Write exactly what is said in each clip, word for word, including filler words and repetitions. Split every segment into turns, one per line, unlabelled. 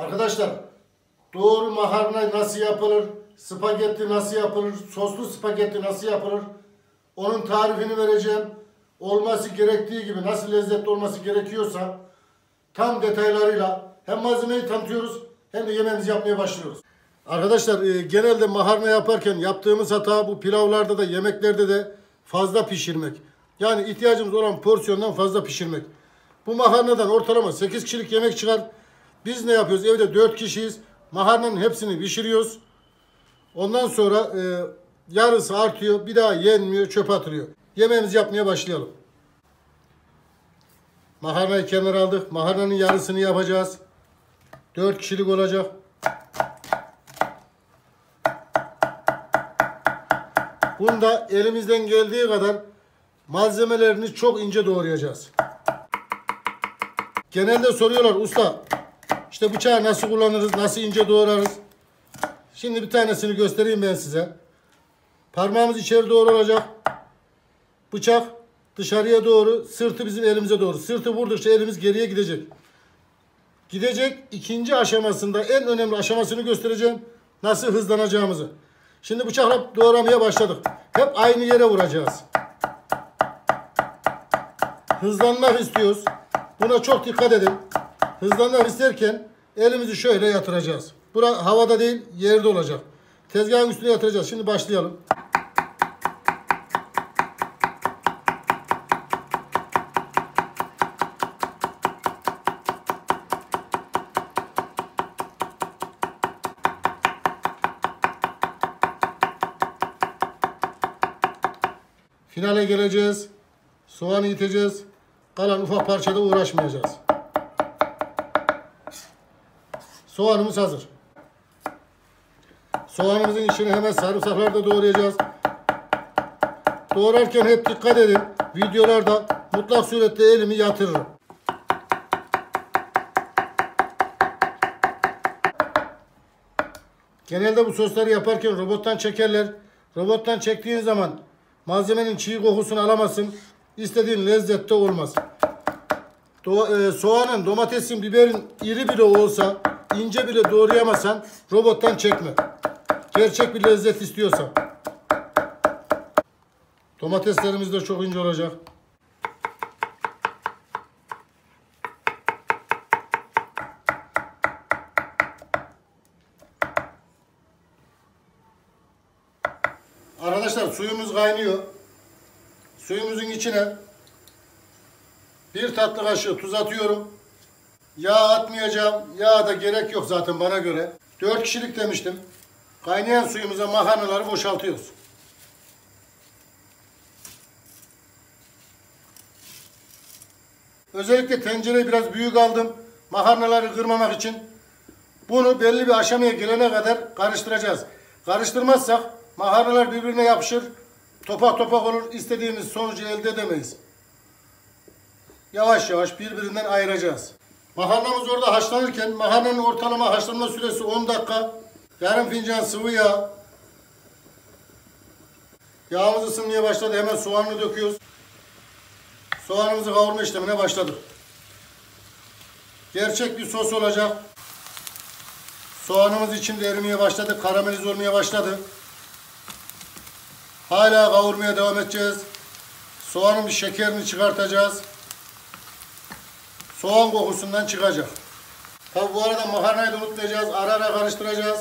Arkadaşlar, doğru makarna nasıl yapılır, spagetti nasıl yapılır, soslu spagetti nasıl yapılır, onun tarifini vereceğim. Olması gerektiği gibi, nasıl lezzetli olması gerekiyorsa tam detaylarıyla hem malzemeyi tanıtıyoruz hem de yemeğimizi yapmaya başlıyoruz. Arkadaşlar, e, genelde makarna yaparken yaptığımız hata bu pilavlarda da yemeklerde de fazla pişirmek. Yani ihtiyacımız olan porsiyondan fazla pişirmek. Bu makarnadan ortalama sekiz kişilik yemek çıkar. Biz ne yapıyoruz? Evde dört kişiyiz. Makarnanın hepsini pişiriyoruz. Ondan sonra e, yarısı artıyor. Bir daha yenmiyor, çöpe atılıyor. Yemeğimizi yapmaya başlayalım. Makarnayı kenara aldık. Makarnanın yarısını yapacağız. dört kişilik olacak. Bunda elimizden geldiği kadar malzemelerini çok ince doğrayacağız. Genelde soruyorlar, usta işte bıçağı nasıl kullanırız, nasıl ince doğrarız? Şimdi bir tanesini göstereyim ben size. Parmağımız içeri doğru olacak. Bıçak dışarıya doğru, sırtı bizim elimize doğru. Sırtı vurdukça elimiz geriye gidecek. Gidecek ikinci aşamasında en önemli aşamasını göstereceğim. Nasıl hızlanacağımızı. Şimdi bıçakla doğramaya başladık. Hep aynı yere vuracağız. Hızlanmak istiyoruz. Buna çok dikkat edin. Hızlanmak isterken elimizi şöyle yatıracağız. Bura havada değil, yerde olacak. Tezgahın üstüne yatıracağız. Şimdi başlayalım. Finale geleceğiz. Soğanı iteceğiz. Kalan ufak parçada uğraşmayacağız. Soğanımız hazır. Soğanımızın içine hemen sarımsakları da doğrayacağız. Doğrarken hep dikkat edin. Videolarda mutlak surette elimi yatırırım. Genelde bu sosları yaparken robottan çekerler. Robottan çektiğin zaman malzemenin çiğ kokusunu alamazsın. İstediğin lezzette olmaz. Do e, soğanın, domatesin, biberin iri bile olsa, ince bile doğrayamazsan robottan çekme. Gerçek bir lezzet istiyorsan. Domateslerimiz de çok ince olacak. Arkadaşlar, suyumuz kaynıyor. Suyumuzun içine bir tatlı kaşığı tuz atıyorum. Yağ atmayacağım. Yağ da gerek yok zaten bana göre. dört kişilik demiştim. Kaynayan suyumuza makarnaları boşaltıyoruz. Özellikle tencereyi biraz büyük aldım. Makarnaları kırmamak için. Bunu belli bir aşamaya gelene kadar karıştıracağız. Karıştırmazsak makarnalar birbirine yapışır. Topak topak olur. İstediğimiz sonucu elde edemeyiz. Yavaş yavaş birbirinden ayıracağız. Makarnamız orada haşlanırken makarnanın ortalama haşlanma süresi on dakika. Yarım fincan sıvı yağ. Yağımız ısınmaya başladı. Hemen soğanını döküyoruz. Soğanımızı kavurma işlemine başladık. Gerçek bir sos olacak. Soğanımız içinde erimeye başladı. Karamelize olmaya başladı. Hala kavurmaya devam edeceğiz. Soğanın bir şekerini çıkartacağız. Soğan kokusundan çıkacak. Tabi bu arada makarnayı da unutmayacağız. Ara ara karıştıracağız.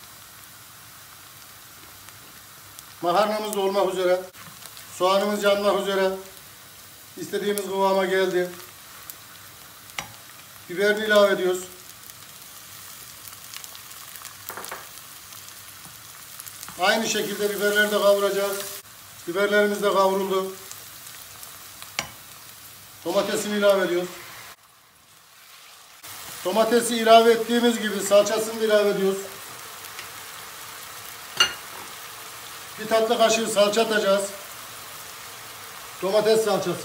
Makarnamız da olmak üzere. Soğanımız yanmak üzere. İstediğimiz kıvama geldi. Biberini ilave ediyoruz. Aynı şekilde biberleri de kavuracağız. Biberlerimiz de kavruldu. Domatesini ilave ediyoruz. Domatesi ilave ettiğimiz gibi salçasını da ilave ediyoruz. Bir tatlı kaşığı salça atacağız. Domates salçası.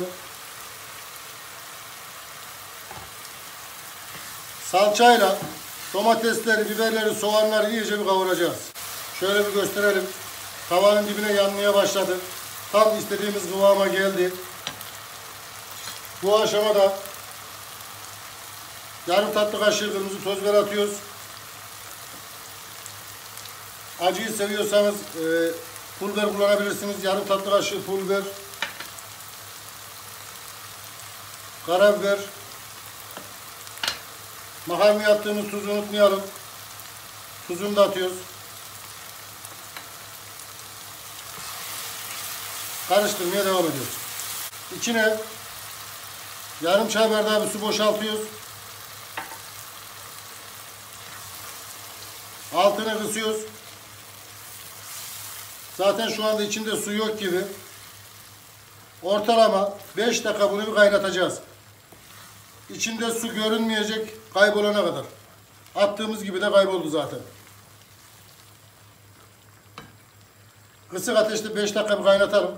Salçayla domatesleri, biberleri, soğanları iyice bir kavuracağız. Şöyle bir gösterelim. Tavanın dibine yanmaya başladı. Tam istediğimiz kıvama geldi. Bu aşamada Yarım tatlı kaşığı kırmızı toz biber atıyoruz. Acıyı seviyorsanız e, pul biber kullanabilirsiniz. Yarım tatlı kaşığı pul biber. Karabiber. Makarnaya attığımız tuzu unutmayalım. Tuzunu da atıyoruz. Karıştırmaya devam ediyoruz. İçine yarım çay bardağı bir su boşaltıyoruz. Altını kısıyoruz. Zaten şu anda içinde su yok gibi. Ortalama beş dakika bunu bir kaynatacağız. İçinde su görünmeyecek, kaybolana kadar. Attığımız gibi de kayboldu zaten. Kısık ateşte beş dakika bir kaynatalım.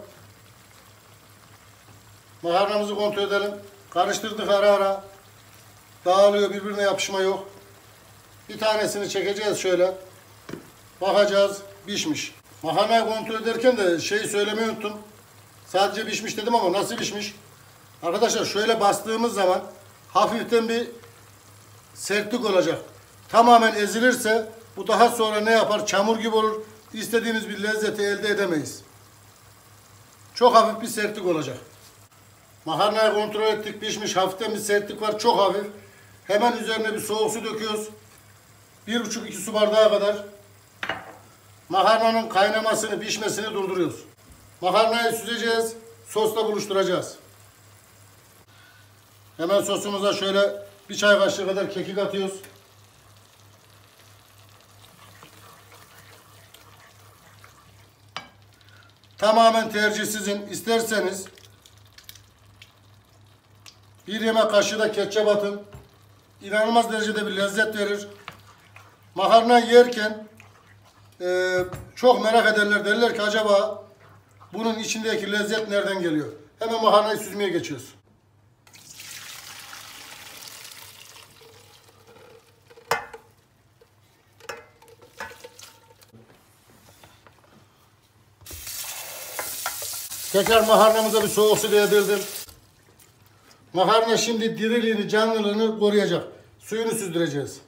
Makarnamızı kontrol edelim. Karıştırdık ara ara. Dağılıyor, birbirine yapışma yok. Bir tanesini çekeceğiz şöyle. Bakacağız, pişmiş. Makarnayı kontrol ederken de şeyi söylemeyi unuttum. Sadece pişmiş dedim ama nasıl pişmiş? Arkadaşlar şöyle bastığımız zaman hafiften bir sertlik olacak. Tamamen ezilirse bu daha sonra ne yapar? Çamur gibi olur. İstediğimiz bir lezzeti elde edemeyiz. Çok hafif bir sertlik olacak. Makarnayı kontrol ettik, pişmiş. Hafiften bir sertlik var, çok hafif. Hemen üzerine bir soğuk su döküyoruz. Bir buçuk iki su bardağı kadar. Makarnanın kaynamasını, pişmesini durduruyoruz. Makarnayı süzeceğiz, sosla buluşturacağız. Hemen sosumuza şöyle bir çay kaşığı kadar kekik atıyoruz. Tamamen tercih sizin. İsterseniz bir yemek kaşığı da ketçap atın. İnanılmaz derecede bir lezzet verir. Makarna yerken e, çok merak ederler. Derler ki acaba bunun içindeki lezzet nereden geliyor? Hemen makarnayı süzmeye geçiyoruz. Tekrar makarnamıza bir soğuk su değdirdim. Makarna şimdi diriliğini, canlılığını koruyacak. Suyunu süzdüreceğiz.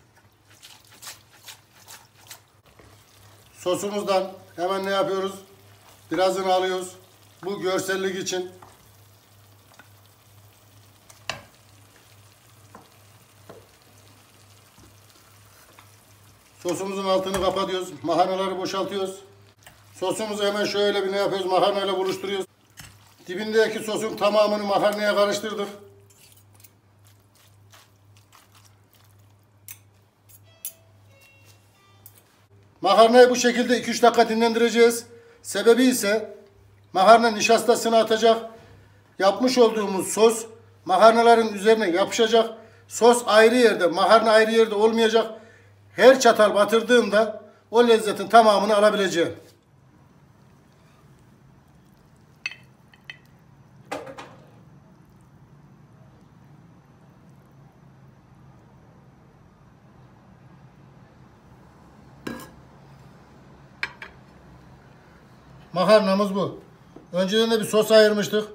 Sosumuzdan hemen ne yapıyoruz? Birazını alıyoruz. Bu görsellik için. Sosumuzun altını kapatıyoruz. Makarnaları boşaltıyoruz. Sosumuzu hemen şöyle bir ne yapıyoruz? Makarnayla buluşturuyoruz. Dibindeki sosun tamamını makarnaya karıştırdık. Makarnayı bu şekilde iki üç dakika dinlendireceğiz. Sebebi ise makarna nişastasını atacak. Yapmış olduğumuz sos makarnaların üzerine yapışacak. Sos ayrı yerde, makarna ayrı yerde olmayacak. Her çatal batırdığımda o lezzetin tamamını alabileceğim. Makarnamız bu. Önceden de bir sos ayırmıştık.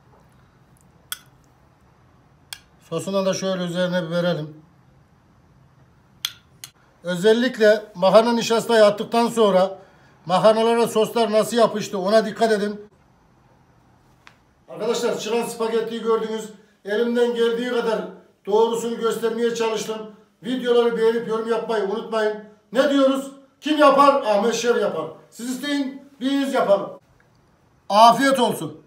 Sosundan da şöyle üzerine bir verelim. Özellikle makarna nişastayı attıktan sonra makarnalara soslar nasıl yapıştı ona dikkat edin. Arkadaşlar çıkan spagettiyi gördünüz. Elimden geldiği kadar doğrusunu göstermeye çalıştım. Videoları beğenip yorum yapmayı unutmayın. Ne diyoruz? Kim yapar? Ahmet Şef yapar. Siz isteyin, biz yapalım. Afiyet olsun.